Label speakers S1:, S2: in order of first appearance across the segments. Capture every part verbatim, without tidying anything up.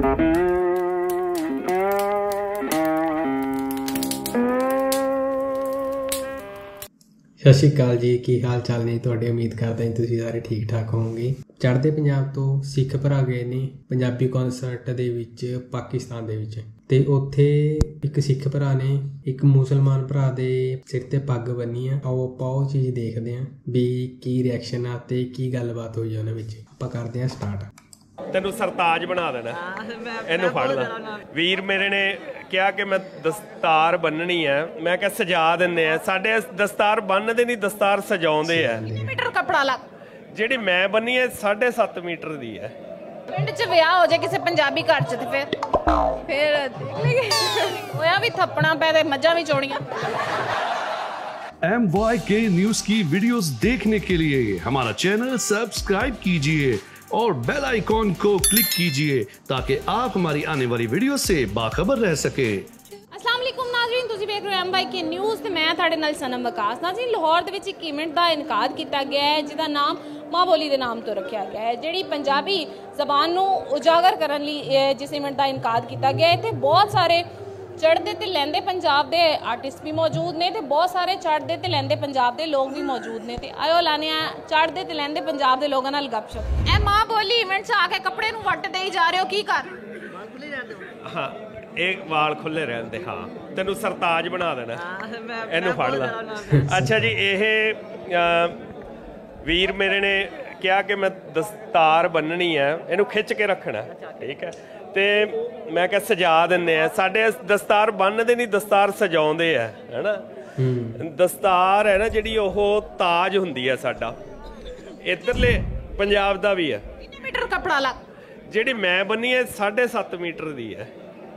S1: सत श्री अकाल जी, की हाल चाल ने तुहाडे। उम्मीद करदा जी तुसीं सारे ठीक ठाक होवोगे। चढ़दे पंजाब तो सिख भरा गए ने पंजाबी कॉन्सर्ट दे विच पाकिस्तान दे विच, ते उत्थे एक सिख भरा ने एक मुसलमान भरा दे सिर ते पग बन्नी है। आओ आपां ओह चीज़ देखदे हां भी की रिएक्शन आ ते की गलबात होई उहनां विच। आपां करदे हां स्टार्ट।
S2: तेनू सरताज बना देना, इनू फड़ ला। वीर मेरे ने कहा कि मैं दस्तार बन्ननी है, मैं क्या सजा दिंदे आ। साडे दस्तार बन्नदे नहीं, दस्तार सजाउंदे आ।
S3: मीटर कपड़ा ला
S2: जिहड़ी मैं बन्नी है साढ़े सत्त मीटर दी है।
S3: पिंड च विआह हो जाए किसी पंजाबी घर च ते फिर फिर देख लेंगे। होया भी थप्पड़ा पै ते मज्जां भी चोड़ियां।
S4: एम वाई के न्यूज की वीडियोस देखने के लिए हमारा चैनल सब्सक्राइब कीजिए और बेल आइकॉन को क्लिक कीजिए ताकि आप हमारी आने वाली वीडियो से बाखबर रह सके।
S3: अस्सलाम वालेकुम नाज़रीन, तुसीं वेख रहे हो एम वाई के न्यूज़ ते मैं तुहाडे नाल सनम वकास। नाज़रीन, लाहौर दे विच इक इवेंट दा इनकाद किया गया है जिहदा नाम माँ बोली के नाम तो रखा गया है, जिहड़ी पंजाबी जबान नूं उजागर करन लई जिस इवेंट का इनकाद किया गया है। इत्थे बहुत सारे चढ़ते ते लैंदे पंजाब दे आर्टिस्ट भी मौजूद ने ते बहुत सारे चढ़ते ते लैंदे पंजाब दे लोग भी मौजूद ने। ते आयो लाने आ चढ़ते ते लैंदे पंजाब दे लोगों नाल गपशप। ए माँ बोली इवेंट च आके कपड़े नूं वट दे जा रहे हो, की कर?
S2: हाँ, एक वाल खुले रहते। हाँ, तेनू सरताज बना देना, इनू फड़ ला। अच्छा जी, ये वीर मेरे ने कहा कि मैं दस्तार बन्ननी है, इनू खिंच के रखना, ठीक है। ते मैं क्या सजा दिंदे आ। साडे दस्तार बन्नदे नहीं, दस्तार सजाउंदे आ, है ना। दस्तार है ना जिहड़ी ओह ताज हुंदी है साडा। इधरले पंजाब दा भी है।
S3: मीटर कपड़ा ला
S2: जिहड़ी मैं बन्नी है साढ़े सत्त मीटर दी है।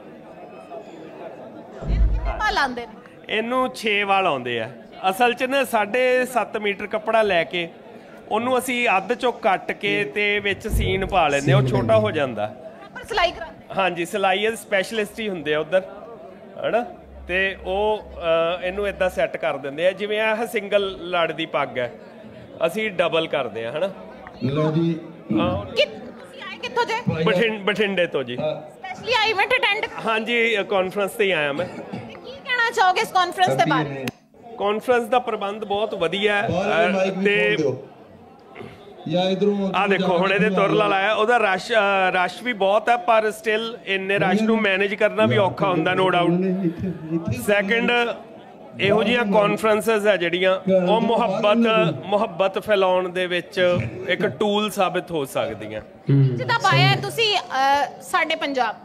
S3: लांदे
S2: इनू छे वाल आउंदे आ। असल च ना साढ़े सत्त मीटर कपड़ा लैके ਉਹਨੂੰ ਅਸੀਂ ਅੱਧ ਚੋਂ ਕੱਟ ਕੇ ਤੇ ਵਿੱਚ ਸੀਨ ਪਾ ਲੈਂਦੇ, ਉਹ ਛੋਟਾ ਹੋ ਜਾਂਦਾ।
S3: ਸਿਲਾਈ ਕਰਾ
S2: ਹਾਂਜੀ, ਸਿਲਾਈ ਦੇ ਸਪੈਸ਼ਲਿਸਟ ਹੀ ਹੁੰਦੇ ਆ ਉਧਰ, ਹਨਾ। ਤੇ ਉਹ ਇਹਨੂੰ ਇਦਾਂ ਸੈੱਟ ਕਰ ਦਿੰਦੇ ਆ ਜਿਵੇਂ ਆਹ ਸਿੰਗਲ ਲੜ ਦੀ ਪੱਗ ਹੈ, ਅਸੀਂ ਡਬਲ ਕਰਦੇ ਆ, ਹਨਾ।
S5: ਲੋ ਜੀ,
S3: ਤੁਸੀਂ ਆਏ ਕਿੱਥੋਂ ਜੇ?
S2: ਬਠਿੰਡੇ ਬਠਿੰਡੇ ਤੋਂ ਜੀ।
S3: ਸਪੈਸ਼ਲੀ ਆ ਇਵੈਂਟ ਅਟੈਂਡ?
S2: ਹਾਂਜੀ, ਕਾਨਫਰੰਸ ਤੇ ਹੀ ਆਇਆ ਮੈਂ।
S3: ਕੀ ਕਹਿਣਾ ਚਾਹੋਗੇ ਇਸ ਕਾਨਫਰੰਸ ਦੇ ਬਾਰੇ?
S2: ਕਾਨਫਰੰਸ ਦਾ ਪ੍ਰਬੰਧ ਬਹੁਤ ਵਧੀਆ ਹੈ ਤੇ ਆ ਦੇਖੋ ਹੁਣ ਇਹਦੇ ਤੁਰਲਾ ਲਾਇਆ, ਉਹਦਾ ਰਸ਼ ਰਸ਼ ਵੀ ਬਹੁਤ ਹੈ, ਪਰ ਸਟਿਲ ਇੰਨੇ ਰਸ਼ ਨੂੰ ਮੈਨੇਜ ਕਰਨਾ ਵੀ ਔਖਾ ਹੁੰਦਾ, ਨੋ ਡਾਊਟ। ਸੈਕਿੰਡ, ਇਹੋ ਜਿਹੀਆਂ ਕਾਨਫਰੰਸਸ ਹੈ ਜਿਹੜੀਆਂ ਉਹ ਮੁਹੱਬਤ ਮੁਹੱਬਤ ਫੈਲਾਉਣ ਦੇ ਵਿੱਚ ਇੱਕ ਟੂਲ ਸਾਬਿਤ ਹੋ ਸਕਦੀਆਂ।
S3: ਜਿੱਦਾਂ ਪਾਇਆ ਤੁਸੀਂ ਸਾਡੇ ਪੰਜਾਬ,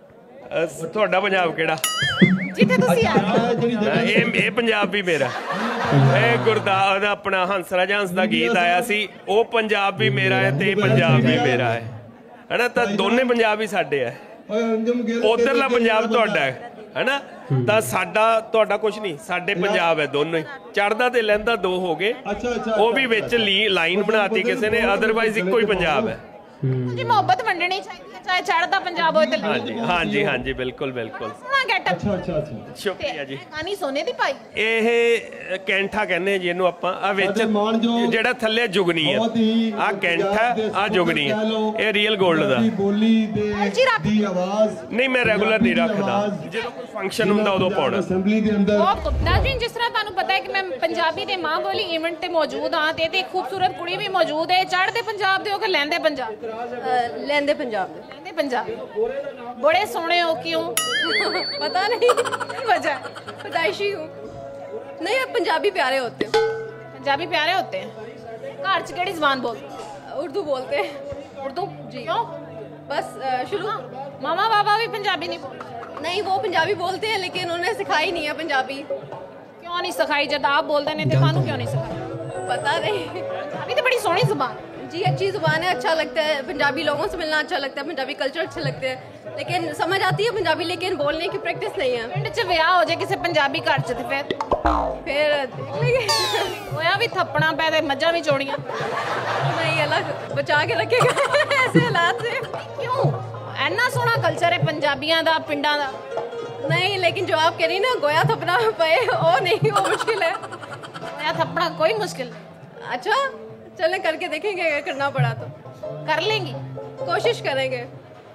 S2: ਤੁਹਾਡਾ ਪੰਜਾਬ ਕਿਹੜਾ?
S3: ਜਿੱਥੇ ਤੁਸੀਂ ਆਏ।
S2: ਇਹ ਇਹ ਪੰਜਾਬ ਵੀ ਮੇਰਾ। ਇਹ ਗੁਰਦਾਸ ਦਾ ਆਪਣਾ ਹੰਸਰਾਜ ਹੰਸ ਦਾ ਗੀਤ ਆਇਆ ਸੀ, ਉਹ ਪੰਜਾਬ ਵੀ ਮੇਰਾ ਹੈ ਤੇ ਪੰਜਾਬ ਵੀ ਮੇਰਾ ਹੈ, ਹਨਾ। ਤਾਂ ਦੋਨੇ ਪੰਜਾਬ ਹੀ ਸਾਡੇ ਹੈ। ਉਧਰਲਾ ਪੰਜਾਬ ਤੁਹਾਡਾ ਹੈ, ਹਨਾ। ਤਾਂ ਸਾਡਾ ਤੁਹਾਡਾ ਕੁਛ ਨਹੀਂ, ਸਾਡੇ ਪੰਜਾਬ ਹੈ ਦੋਨੋਂ ਹੀ। ਚੜ੍ਹਦਾ ਤੇ ਲਹਿੰਦਾ ਦੋ ਹੋ ਗਏ, ਉਹ ਵੀ ਵਿੱਚ ਲਾਈਨ ਬਣਾਤੀ ਕਿਸੇ ਨੇ, ਅਦਰਵਾਈਜ਼ ਇੱਕੋ ਹੀ ਪੰਜਾਬ ਹੈ।
S3: ਜੀ ਮੁਹੱਬਤ ਵੰਡਣੀ ਚਾਹੀਦੀ ਹੈ, ਚਾਹੇ ਚੜ੍ਹਦਾ ਪੰਜਾਬ ਹੋਵੇ ਤੇ।
S2: ਹਾਂਜੀ ਹਾਂਜੀ ਹਾਂਜੀ, ਬਿਲਕੁਲ ਬਿਲਕੁਲ।
S5: ਅੱਛਾ ਅੱਛਾ ਅੱਛਾ,
S2: ਸ਼ੁਕਰੀਆ ਜੀ।
S3: ਕਾਨੀ ਸੋਨੇ ਦੀ ਪਾਈ?
S2: ਇਹ ਕੈਂਠਾ ਕਹਿੰਦੇ ਜੀ ਇਹਨੂੰ ਆਪਾਂ। ਆ ਵਿੱਚ ਜਿਹੜਾ ਥੱਲੇ ਜੁਗਨੀ ਆ, ਆ ਕੈਂਠਾ, ਆ ਜੁਗਨੀ ਆ, ਇਹ ਰੀਅਲ 골ਡ ਦਾ।
S5: ਬੋਲੀ ਦੀ ਆਵਾਜ਼
S2: ਨਹੀਂ, ਮੈਂ ਰੈਗੂਲਰ ਨਹੀਂ ਰੱਖਦਾ, ਜਦੋਂ ਕੋਈ ਫੰਕਸ਼ਨ ਹੁੰਦਾ ਉਦੋਂ ਪਾਉਣਾ।
S5: ਅਸੈਂਬਲੀ ਦੇ ਅੰਦਰ
S3: ਨਾਜ਼ਰੀਨ, ਜਿਸ ਤਰ੍ਹਾਂ ਤੁਹਾਨੂੰ ਪਤਾ ਹੈ ਕਿ ਮੈਂ ਪੰਜਾਬੀ ਦੇ ਮਾਂ ਬੋਲੀ ਇਵੈਂਟ ਤੇ ਮੌਜੂਦ ਹਾਂ ਤੇ ਇੱਕ ਖੂਬਸੂਰਤ ਕੁੜੀ ਵੀ ਮੌਜੂਦ ਹੈ। ਚੜ੍ਹਦੇ ਪੰਜਾਬ ਦੇ ਹੋ ਕਿ ਲਹਿੰਦੇ ਪੰਜਾਬ?
S6: लहंदे पंजाब
S3: लहंदे पंजाब। बड़े सोने हो, क्यों?
S6: पता नहीं वजह, पैदाइशी हूँ। नहीं, अब पंजाबी प्यारे होते हैं।
S3: पंजाबी प्यारे होते हैं। घर च केड़ी ज़बान बोलते?
S6: उर्दू बोलते हैं।
S3: उर्दू जी? क्यों?
S6: बस शुरू।
S3: मामा बाबा भी पंजाबी नहीं बोलते?
S6: नहीं, वो पंजाबी बोलते हैं लेकिन उन्हें सिखाई नहीं है पंजाबी।
S3: क्यों नहीं सिखाई? जब आप बोलते नहीं थे, थानू क्यों नहीं सिखाई?
S6: पता नहीं।
S3: अभी तो बड़ी सोहनी ज़बान
S6: जी, अच्छी ज़ुबान है, अच्छा लगता है। पंजाबी लोगों से मिलना अच्छा लगता है, पंजाबी कल्चर अच्छे लगते हैं, लेकिन समझ आती है पंजाबी, लेकिन बोलने की प्रैक्टिस नहीं है।
S3: पिंड च विआह हो जाए किसी पंजाबी घर च ते फिर
S6: फिर देख लेंगे।
S3: होया भी थप्पड़ा पै ते मज्जां भी चोड़ियां।
S6: नहीं, अलग बचा के रखेगा ऐसे हालात से।
S3: क्यों? इन्ना सोहना कल्चर है पंजाबियां दा, पिंडां दा।
S6: नहीं, लेकिन जो आप कह रही ना गोया थप्पड़ा पे, वो नहीं, वो मुश्किल है।
S3: गोया थप्पड़ा कोई मुश्किल नहीं।
S6: अच्छा, चलें करके देखेंगे, अगर करना पड़ा तो
S3: कर लेंगी,
S6: कोशिश करेंगे।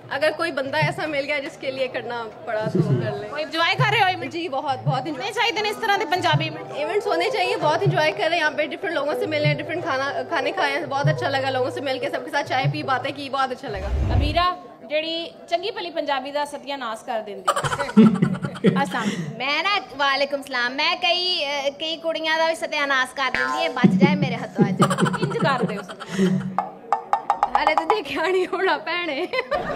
S6: अगर कोई बंदा ऐसा मिल गया जिसके लिए करना पड़ा तो कर ले।
S3: एंजॉय कर रहे हो?
S6: जी बहुत बहुत
S3: नहीं चाहिए थे इस तरह के पंजाबी
S6: इवेंट्स होने चाहिए। बहुत इंजॉय कर रहे हैं यहाँ पे, डिफरेंट लोगों से मिले, डिफरेंट खाना खाने खाए, बहुत अच्छा लगा लोगों से मिल के, सबके साथ चाय पी, बातें की, बहुत अच्छा लगा।
S3: अबीरा ਜਿਹੜੀ ਚੰਗੀ ਭਲੀ ਪੰਜਾਬੀ ਦਾ ਸਤਿਆਨਾਸ਼ ਕਰ ਦਿੰਦੀ ਅਸਾਂ
S7: ਮੈਂ ਨਾ ਵਾਲੇਕੁਮ ਸਲਾਮ ਮੈਂ ਕਈ ਕਈ ਕੁੜੀਆਂ ਦਾ ਵੀ ਸਤਿਆਨਾਸ਼ ਕਰ ਦਿੰਦੀ ਹੈ, ਬਚ ਜਾਏ ਮੇਰੇ ਹੱਥੋਂ ਅੱਜ।
S3: ਇੰਜ ਕਰਦੇ ਹੋ
S6: ਹਾਲੇ ਤਾਂ ਦੇਖਿਆ ਨਹੀਂ ਹੋਣਾ ਭੈਣੇ।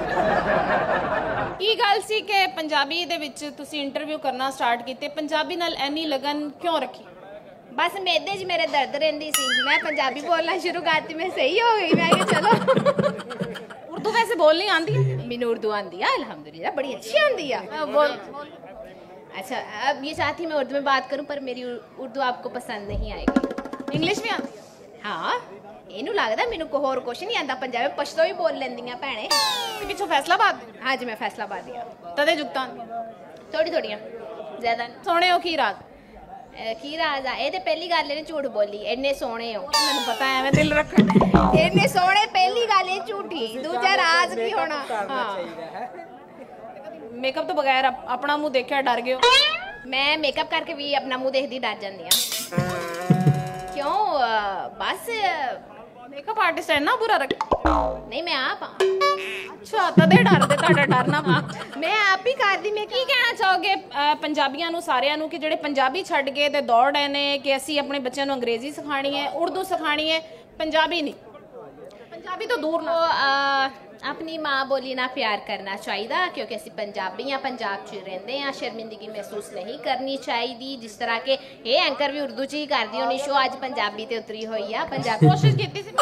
S3: ਕੀ ਗੱਲ ਸੀ ਕਿ ਪੰਜਾਬੀ ਦੇ ਵਿੱਚ ਤੁਸੀਂ ਇੰਟਰਵਿਊ ਕਰਨਾ ਸਟਾਰਟ ਕੀਤੇ, ਪੰਜਾਬੀ ਨਾਲ ਇੰਨੀ ਲਗਨ ਕਿਉਂ ਰੱਖੀ?
S7: ਬਸ ਮੇਦੇ 'ਚ ਮੇਰੇ ਦਰਦ ਰਹਿੰਦੀ ਸੀ, ਮੈਂ ਪੰਜਾਬੀ ਬੋਲਣਾ ਸ਼ੁਰੂ ਕਰਤੀ, ਮੈਂ ਸਹੀ ਹੋ गई। मैं चलो
S3: उर्दू वैसे बोलनी आती है?
S7: मैंने उर्दू आती है अल्हम्दुलिल्लाह, बड़ी अच्छी आती है। बोल अच्छा अब ये चाहती मैं उर्दू में बात करूं पर मेरी उर्दू आपको पसंद नहीं आएगी।
S3: इंग्लिश भी आती?
S7: हाँ ਇਹਨੂੰ ਲੱਗਦਾ ਮੈਨੂੰ ਕੋਈ ਹੋਰ ਕੁਛ ਨਹੀਂ ਆਂਦਾ, ਪੰਜਾਬੀ ਪਛਤੋ ਵੀ ਬੋਲ ਲੈਂਦੀਆਂ ਭੈਣੇ।
S3: ਤੇ ਪਿੱਛੋਂ ਫੈਸਲਾਬਾਦ?
S7: ਹਾਂ ਜੀ ਮੈਂ ਫੈਸਲਾਬਾਦੀ ਆ।
S3: ਤਦੇ ਜੁਗਤਾਂ
S7: ਥੋੜੀ ਥੋੜੀਆਂ ਜ਼ਿਆਦਾ
S3: ਸੋਹਣੇ ਹੋ? ਕੀ ਰਾਜ
S7: ਕੀ ਰਾਜ ਆ? ਇਹ ਤੇ ਪਹਿਲੀ ਗੱਲ ਇਹਨੇ ਝੂਠ ਬੋਲੀ, ਇੰਨੇ ਸੋਹਣੇ ਹੋ।
S3: ਮੈਨੂੰ ਪਤਾ ਐਵੇਂ ਦਿਲ ਰੱਖਣ
S7: ਇੰਨੇ ਸੋਹਣੇ, ਪਹਿਲੀ ਗੱਲ ਇਹ ਝੂਠੀ, ਦੂਜਾ ਰਾਜ ਕੀ ਹੋਣਾ।
S3: ਹਾਂ ਮੇਕਅਪ ਤੋਂ ਬਗੈਰ ਆਪਣਾ ਮੂੰਹ ਦੇਖਿਆ ਡਰ ਗਏ ਹੋ?
S7: ਮੈਂ ਮੇਕਅਪ ਕਰਕੇ ਵੀ ਆਪਣਾ ਮੂੰਹ ਦੇਖਦੀ ਡਰ ਜਾਂਦੀ ਆ। ਕਿਉਂ? ਬਸ
S3: ਮੇਕਅਪ ਆਰਟਿਸਟ ਹੈ ਨਾ ਬੁਰਾ ਰੱਖ
S7: ਨਹੀਂ ਮੈਂ ਆਪ
S3: ਅੱਛਾ ਤਦੇ ਡਰਦੇ ਤੁਹਾਡਾ ਡਰਨਾ ਵਾ
S7: ਮੈਂ ਆਪ ਹੀ ਕਰਦੀ। ਮੈਂ
S3: ਕੀ ਕਹਿਣਾ ਚਾਹੋਗੇ ਪੰਜਾਬੀਆਂ ਨੂੰ, ਸਾਰਿਆਂ ਨੂੰ, ਕਿ ਜਿਹੜੇ ਪੰਜਾਬੀ ਛੱਡ ਕੇ ਤੇ ਦੌੜ ਰਹੇ ਨੇ ਕਿ ਅਸੀਂ ਆਪਣੇ ਬੱਚਿਆਂ ਨੂੰ ਅੰਗਰੇਜ਼ੀ ਸਿਖਾਣੀ ਹੈ, ਉਰਦੂ ਸਿਖਾਣੀ ਹੈ, ਪੰਜਾਬੀ ਨਹੀਂ, ਪੰਜਾਬੀ ਤੋਂ ਦੂਰ ਨਾ?
S7: ਆਪਣੀ ਮਾਂ ਬੋਲੀ ਨਾਲ ਪਿਆਰ ਕਰਨਾ ਚਾਹੀਦਾ ਕਿਉਂਕਿ ਅਸੀਂ ਪੰਜਾਬੀ ਹਾਂ, ਪੰਜਾਬ 'ਚ ਰਹਿੰਦੇ ਹਾਂ। ਸ਼ਰਮਿੰਦਗੀ ਮਹਿਸੂਸ ਨਹੀਂ ਕਰਨੀ ਚਾਹੀਦੀ, ਜਿਸ ਤਰ੍ਹਾਂ ਕਿ ਇਹ ਐਂਕਰ ਵੀ ਉਰਦੂ 'ਚ ਹੀ ਕਰਦੀ ਹੋਣੀ ਸ਼ੋ, ਅੱਜ ਪੰਜਾਬੀ ਤੇ ਉਤਰੀ ਹੋਈ ਆ। ਪੰਜਾਬੀ
S3: ਕੋਸ਼ਿਸ਼ ਕੀਤੀ ਸੀ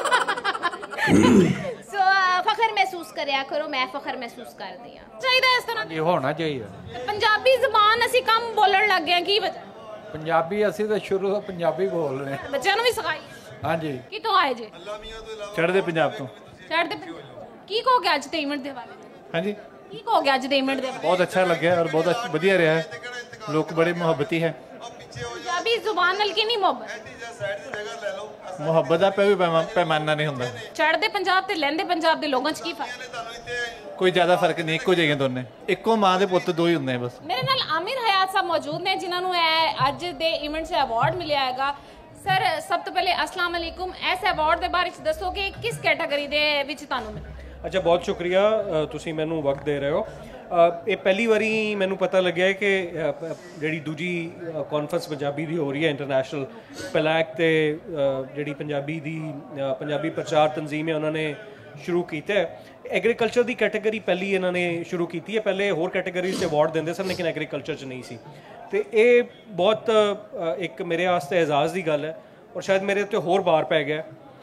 S7: ਸੋ ਫਖਰ ਮਹਿਸੂਸ ਕਰਿਆ ਕਰੋ, ਮੈਂ ਫਖਰ ਮਹਿਸੂਸ ਕਰਦੀ ਹਾਂ।
S3: ਚਾਹੀਦਾ ਇਸ ਤਰ੍ਹਾਂ
S8: ਇਹ ਹੋਣਾ ਚਾਹੀਦਾ।
S3: ਪੰਜਾਬੀ ਜ਼ਬਾਨ ਅਸੀਂ ਕੰਮ ਬੋਲਣ ਲੱਗ ਗਏ, ਕੀ ਵਜ੍ਹਾ?
S8: ਪੰਜਾਬੀ ਅਸੀਂ ਤਾਂ ਸ਼ੁਰੂ ਤੋਂ ਪੰਜਾਬੀ ਬੋਲ ਰਹੇ ਹਾਂ,
S3: ਬੱਚਿਆਂ ਨੂੰ ਵੀ ਸਿਖਾਈ।
S8: ਹਾਂਜੀ।
S3: ਕਿੱਥੋਂ ਆਏ ਜੇ?
S9: ਚੜ੍ਹਦੇ ਪੰਜਾਬ ਤੋਂ।
S3: ਚੜ੍ਹਦੇ ਕੀ ਕਹੋਗੇ ਅੱਜ ਦੇ ਇਵੈਂਟ ਦੇ ਬਾਰੇ?
S9: ਹਾਂਜੀ
S3: ਕੀ ਕਹੋਗੇ ਅੱਜ ਦੇ ਇਵੈਂਟ ਦੇ ਬਾਰੇ?
S9: ਬਹੁਤ ਅੱਛਾ ਲੱਗਿਆ ਔਰ ਬਹੁਤ ਵਧੀਆ ਰਿਹਾ, ਲੋਕ ਬੜੇ ਮੁਹੱਬਤੀ ਹੈ।
S3: ਪੰਜਾਬੀ ਜ਼ੁਬਾਨ ਨਾਲ ਕਿੰਨੀ ਮੁਹੱਬਤ?
S9: ਮੁਹੱਬਤ ਦਾ ਕੋਈ ਪੈਮਾਨਾ ਨਹੀਂ ਹੁੰਦਾ।
S3: ਚੜ੍ਹਦੇ ਪੰਜਾਬ ਤੇ ਲਹਿੰਦੇ ਪੰਜਾਬ ਦੇ ਲੋਕਾਂ 'ਚ ਕੀ ਫਰਕ?
S9: ਕੋਈ ਜ਼ਿਆਦਾ ਫਰਕ ਨਹੀਂ, ਇੱਕੋ ਜਿਹੇ ਦੋਨੇ, ਇੱਕੋ ਮਾਂ ਦੇ ਪੁੱਤ ਦੋ ਹੀ ਹੁੰਦੇ ਆ ਬਸ।
S3: ਮੇਰੇ ਨਾਲ ਆਮਿਰ ਹਯਾਤ ਸਾਹਿਬ ਮੌਜੂਦ ਨੇ ਜਿਨ੍ਹਾਂ ਨੂੰ ਇਹ ਅੱਜ ਦੇ ਇਵੈਂਟ 'ਚ ਅਵਾਰਡ ਮਿਲਿਆ ਹੈਗਾ। ਸਰ ਸਭ ਤੋਂ ਪਹਿਲੇ ਅਸਲਾਮ ਅਲੈਕੁਮ, ਇਸ ਅਵਾਰਡ ਦੇ ਬਾਰੇ 'ਚ ਦੱਸੋ ਕਿ ਕਿਸ ਕੈਟਾਗਰੀ ਦੇ ਵਿੱਚ ਤੁਹਾਨੂੰ ਮਿਲਿਆ?
S10: ਅੱਛਾ ਬਹੁਤ ਸ਼ੁਕਰੀਆ, ਤੁਸੀਂ ਮੈਨੂੰ ਵਕਤ ਦੇ ਰਹੇ ਹੋ। ਇਹ ਪਹਿਲੀ ਵਾਰੀ ਮੈਨੂੰ ਪਤਾ ਲੱਗਿਆ ਕਿ ਜਿਹੜੀ ਦੂਜੀ ਕਾਨਫਰੰਸ ਪੰਜਾਬੀ ਦੀ ਹੋ ਰਹੀ ਹੈ ਇੰਟਰਨੈਸ਼ਨਲ ਪਲੈਕ, ਤੇ ਜਿਹੜੀ ਪੰਜਾਬੀ ਦੀ ਪੰਜਾਬੀ ਪ੍ਰਚਾਰ ਤਨਜ਼ੀਮ ਹੈ ਉਹਨਾਂ ਨੇ ਸ਼ੁਰੂ ਕੀਤਾ ਹੈ। ਐਗਰੀਕਲਚਰ ਦੀ ਕੈਟਾਗਰੀ ਪਹਿਲੀ ਇਹਨਾਂ ਨੇ ਸ਼ੁਰੂ ਕੀਤੀ ਹੈ, ਪਹਿਲੇ ਹੋਰ ਕੈਟਾਗਰੀਜ਼ 'ਚ ਅਵਾਰਡ ਦਿੰਦੇ ਸਨ ਲੇਕਿਨ ਐਗਰੀਕਲਚਰ 'ਚ ਨਹੀਂ ਸੀ। ਤੇ ਇਹ ਬਹੁਤ ਇੱਕ ਮੇਰੇ ਵਾਸਤੇ ਐਜ਼ਾਜ਼ ਦੀ ਗੱਲ ਹੈ ਔਰ ਸ਼ਾਇਦ ਮੇਰੇ ਉੱਤੇ ਹੋਰ ਬਾਰ ਪੈ ਗਿਆ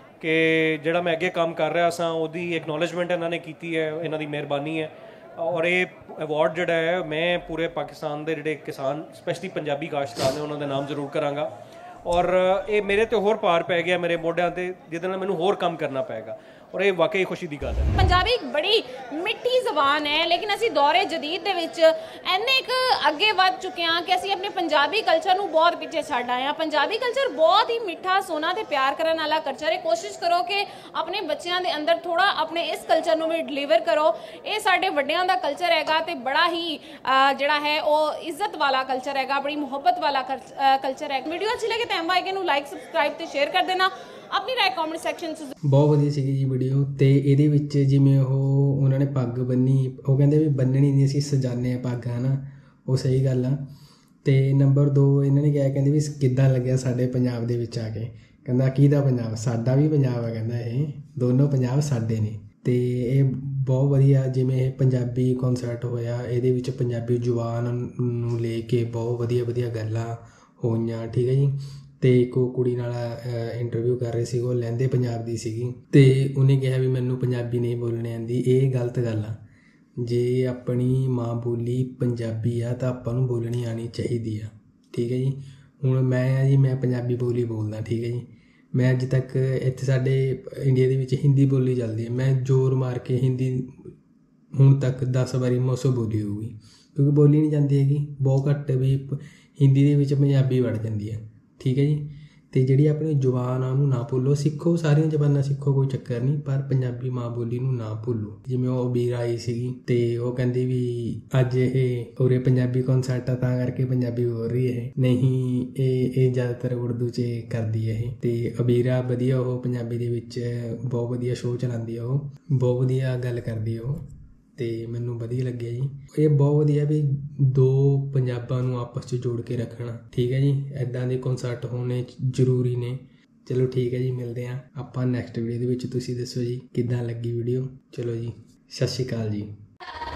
S10: ਕਿ ਜਿਹੜਾ ਮੈਂ ਅੱਗੇ ਕੰਮ ਕਰ ਰਿਹਾ ਸਾਂ ਉਹਦੀ ਐਕਨੋਲੇਜਮੈਂਟ ਇਹਨਾਂ ਨੇ ਕੀਤੀ ਹੈ, ਇਹਨਾਂ ਦੀ ਮਿਹਰਬਾਨੀ ਹੈ। ਔਰ ਇਹ ਅਵਾਰਡ ਜਿਹੜਾ ਹੈ ਮੈਂ ਪੂਰੇ ਪਾਕਿਸਤਾਨ ਦੇ ਜਿਹੜੇ ਕਿਸਾਨ ਸਪੈਸ਼ਲੀ ਪੰਜਾਬੀ ਕਾਸ਼ਤਕਾਰ ਨੇ ਉਹਨਾਂ ਦੇ ਨਾਮ ਜ਼ਰੂਰ ਕਰਾਂਗਾ। ਔਰ ਇਹ ਮੇਰੇ ਤੇ ਹੋਰ ਭਾਰ ਪੈ ਗਿਆ ਮੇਰੇ ਮੋਢਿਆਂ ਤੇ, ਜਿਹਦੇ ਨਾਲ ਮੈਨੂੰ ਹੋਰ ਕੰਮ ਕਰਨਾ ਪਏਗਾ ਔਰ ਇਹ ਵਾਕਈ ਖੁਸ਼ੀ ਦੀ ਗੱਲ ਹੈ।
S3: ਪੰਜਾਬੀ ਬੜੀ ਮਿੱਠੀ ਜ਼ਬਾਨ ਹੈ ਲੇਕਿਨ ਅਸੀਂ ਦੌਰੇ ਜਦੀਦ ਦੇ ਵਿੱਚ ਇੰਨੇ ਕੁ ਅੱਗੇ ਵੱਧ ਚੁੱਕੇ ਹਾਂ ਕਿ ਅਸੀਂ ਆਪਣੇ ਪੰਜਾਬੀ ਕਲਚਰ ਨੂੰ ਬਹੁਤ ਪਿੱਛੇ ਛੱਡ ਆਏ ਹਾਂ। ਪੰਜਾਬੀ ਕਲਚਰ ਬਹੁਤ ਹੀ ਮਿੱਠਾ, ਸੋਹਣਾ ਤੇ ਪਿਆਰ ਕਰਨ ਵਾਲਾ ਕਲਚਰ ਹੈ। ਕੋਸ਼ਿਸ਼ ਕਰੋ ਕਿ ਆਪਣੇ ਬੱਚਿਆਂ ਦੇ ਅੰਦਰ ਥੋੜਾ ਆਪਣੇ ਇਸ ਕਲਚਰ ਨੂੰ ਵੀ ਡਿਲੀਵਰ ਕਰੋ। ਇਹ ਸਾਡੇ ਵੱਡਿਆਂ ਦਾ ਕਲਚਰ ਹੈਗਾ ਤੇ ਬੜਾ ਹੀ ਜਿਹੜਾ ਹੈ ਉਹ ਇੱਜ਼ਤ ਵਾਲਾ ਕਲਚਰ ਹੈਗਾ, ਬੜੀ ਮੁਹੱਬਤ ਵਾਲਾ ਕਲਚਰ ਹੈ। ਵੀਡੀਓ ਅੱਛੀ ਲੱਗੇ ਤਾਂ ਐਮ ਵਾਈ ਕੇ ਨੂੰ ਲਾਈਕ, ਸਬਸਕ੍ਰਾਈਬ ਤੇ ਸ਼ੇਅਰ ਕਰ ਦੇਣਾ। ਆਪਣੀ ਰਾਏ ਕਮੈਂਟ ਸੈਕਸ਼ਨ 'ਚ।
S1: ਬਹੁਤ ਵਧੀਆ ਸੀਗੀ ਜੀ ਵੀਡੀਓ। ਤੇ ਇਹਦੇ ਵਿੱਚ ਜਿਵੇਂ ਉਹ ਉਹਨਾਂ ਨੇ ਪੱਗ ਬੰਨੀ, ਉਹ ਕਹਿੰਦੇ ਵੀ ਬੰਨਣੀ ਨਹੀਂ, ਅਸੀਂ ਸਜਾਉਂਦੇ ਹਾਂ ਪੱਗ, ਹੈ ਨਾ, ਉਹ ਸਹੀ ਗੱਲ ਆ। ਤੇ ਨੰਬਰ ਦੋ ਇਹਨਾਂ ਨੇ ਕਿਹਾ, ਕਹਿੰਦੇ ਵੀ ਕਿੱਦਾਂ ਲੱਗਿਆ ਸਾਡੇ ਪੰਜਾਬ ਦੇ ਵਿੱਚ ਆ ਕੇ? ਕਹਿੰਦਾ ਕਿਹਦਾ ਪੰਜਾਬ? ਸਾਡਾ ਵੀ ਪੰਜਾਬ ਆ, ਕਹਿੰਦਾ ਇਹ ਦੋਨੋਂ ਪੰਜਾਬ ਸਾਡੇ ਨੇ। ਤੇ ਇਹ ਬਹੁਤ ਵਧੀਆ, ਜਿਵੇਂ ਇਹ ਪੰਜਾਬੀ ਕਨਸਰਟ ਹੋਇਆ, ਇਹਦੇ ਵਿੱਚ ਪੰਜਾਬੀ ਜ਼ੁਬਾਨ ਨੂੰ ਲੈ ਕੇ ਬਹੁਤ ਵਧੀਆ ਵਧੀਆ ਗੱਲਾਂ ਹੋਈਆਂ, ਠੀਕ ਹੈ ਜੀ। ਤੇ ਇੱਕ ਉਹ ਕੁੜੀ ਨਾਲ ਇੰਟਰਵਿਊ ਕਰ ਰਹੇ ਸੀ, ਉਹ ਲਹਿੰਦੇ ਪੰਜਾਬ ਦੀ ਸੀਗੀ ਤੇ ਉਹਨੇ ਕਿਹਾ ਵੀ ਮੈਨੂੰ ਪੰਜਾਬੀ ਨਹੀਂ ਬੋਲਣੀ ਆਉਂਦੀ। ਇਹ ਗਲਤ ਗੱਲ ਆ। ਜੇ ਆਪਣੀ ਮਾਂ ਬੋਲੀ ਪੰਜਾਬੀ ਆ ਤਾਂ ਆਪਾਂ ਨੂੰ ਬੋਲਣੀ ਆਉਣੀ ਚਾਹੀਦੀ ਆ, ਠੀਕ ਹੈ ਜੀ। ਹੁਣ ਮੈਂ ਆ ਜੀ, ਮੈਂ ਪੰਜਾਬੀ ਬੋਲੀ ਬੋਲਦਾ, ਠੀਕ ਹੈ ਜੀ। ਮੈਂ ਅੱਜ ਤੱਕ ਇੱਥੇ ਸਾਡੇ ਇੰਡੀਆ ਦੇ ਵਿੱਚ ਹਿੰਦੀ ਬੋਲੀ ਚੱਲਦੀ ਹੈ, ਮੈਂ ਜ਼ੋਰ ਮਾਰ ਕੇ ਹਿੰਦੀ ਹੁਣ ਤੱਕ ਦਸ ਵਾਰੀ ਮੌਸੋ ਬੋਲੀ ਹੋਊਗੀ ਕਿਉਂਕਿ ਬੋਲੀ ਨਹੀਂ ਜਾਂਦੀ ਹੈਗੀ, ਬਹੁਤ ਘੱਟ ਵੀ ਹਿੰਦੀ ਦੇ ਵਿੱਚ ਪੰਜਾਬੀ ਵੜ ਜਾਂਦੀ ਹੈ, ਠੀਕ ਹੈ ਜੀ। ਤੇ ਜਿਹੜੀ ਆਪਣੀ ਜ਼ੁਬਾਨ ਆ ਉਹਨੂੰ ਨਾ ਭੁੱਲੋ। ਸਿੱਖੋ, ਸਾਰੀਆਂ ਜ਼ਬਾਨਾਂ ਸਿੱਖੋ, ਕੋਈ ਚੱਕਰ ਨਹੀਂ, ਪਰ ਪੰਜਾਬੀ ਮਾਂ ਬੋਲੀ ਨੂੰ ਨਾ ਭੁੱਲੋ। ਜਿਵੇਂ ਉਹ ਵੀਰ ਆਈ ਸੀਗੀ ਤੇ ਉਹ ਕਹਿੰਦੀ ਵੀ ਅੱਜ ਇਹ ਉਰੇ ਪੰਜਾਬੀ ਕਨਸਰਟ ਆ ਤਾਂ ਕਰਕੇ ਪੰਜਾਬੀ ਬੋਲ ਰਹੀ ਹੈ। ਨਹੀਂ, ਇਹ ਇਹ ਜ਼ਿਆਦਾਤਰ ਉਰਦੂ 'ਚ ਕਰਦੀ ਹੈ ਇਹ। ਤੇ ਅਬੀਰਾ ਵਧੀਆ, ਉਹ ਪੰਜਾਬੀ ਦੇ ਵਿੱਚ ਬਹੁਤ ਵਧੀਆ ਸ਼ੋਅ ਚਲਾਉਂਦੀ ਆ, ਉਹ ਬਹੁਤ ਵਧੀਆ ਗੱਲ ਕਰਦੀ ਆ ਉਹ, ਤੇ ਮੈਨੂੰ ਵਧੀਆ ਲੱਗਿਆ ਜੀ। ਇਹ ਬਹੁਤ ਵਧੀਆ ਵੀ ਦੋ ਪੰਜਾਬਾਂ ਨੂੰ ਆਪਸ 'ਚ ਜੋੜ ਕੇ ਰੱਖਣਾ, ਠੀਕ ਹੈ ਜੀ। ਇੱਦਾਂ ਦੇ ਕਨਸਰਟ ਹੋਣੇ ਜ਼ਰੂਰੀ ਨੇ। ਚਲੋ ਠੀਕ ਹੈ ਜੀ, ਮਿਲਦੇ ਹਾਂ ਆਪਾਂ ਨੈਕਸਟ ਵੀਡੀਓ ਦੇ ਵਿੱਚ। ਤੁਸੀਂ ਦੱਸੋ ਜੀ ਕਿੱਦਾਂ ਲੱਗੀ ਵੀਡੀਓ। ਚਲੋ ਜੀ, ਸਤਿ ਸ਼੍ਰੀ ਅਕਾਲ ਜੀ।